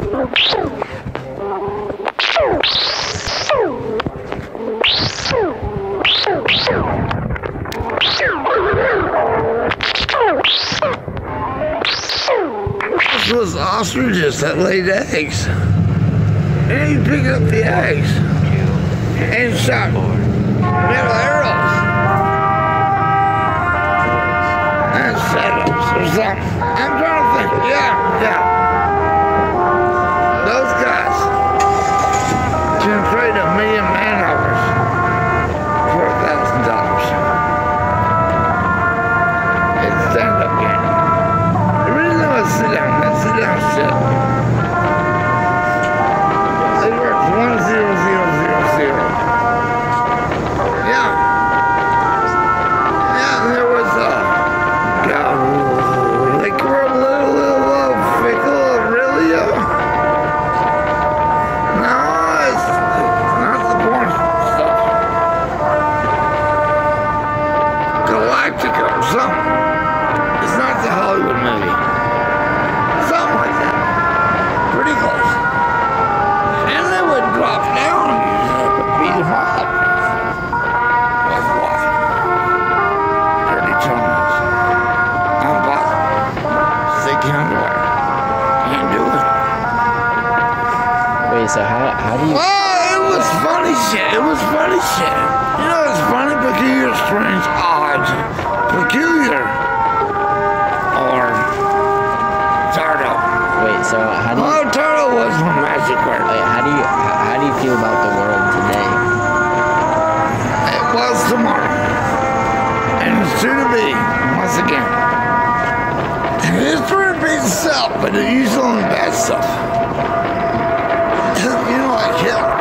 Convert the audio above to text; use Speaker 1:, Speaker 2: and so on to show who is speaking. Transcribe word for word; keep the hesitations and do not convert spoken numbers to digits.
Speaker 1: This was ostriches that laid eggs. And he picked up the eggs and shot metal arrows and setups or something. I'm trying to think. Yeah, yeah. Those guys can trade a million man hours for a thousand dollars. It's stand-up game. It really was sit down. That's sit down shit. It works one zero zero zero zero. Yeah. Yeah, and there was a galllllllickerleleleleficklereallyaa. No, it's, it's not the porn stuff. Galatica or something. It's not the Hollwood movie. Something like that. Pretty close. And they would drop down and beat him up. With what? Dirty toenails. I'm positive. Sticky underwear. Can't do it.
Speaker 2: Wait, so how how do you?
Speaker 1: Well, it was funny shit. It was funny shit. You know, it's funny, peculiar, strange, odd, peculiar, or Tardo.
Speaker 2: Wait, so how do you?
Speaker 1: Oh, Tardo was my magic word.
Speaker 2: Wait, how do you how do you feel about the world today?
Speaker 1: It was tomorrow. And it's soon to be, once again. History repeats itself, but it usually only bad stuff. You know, like Hitler.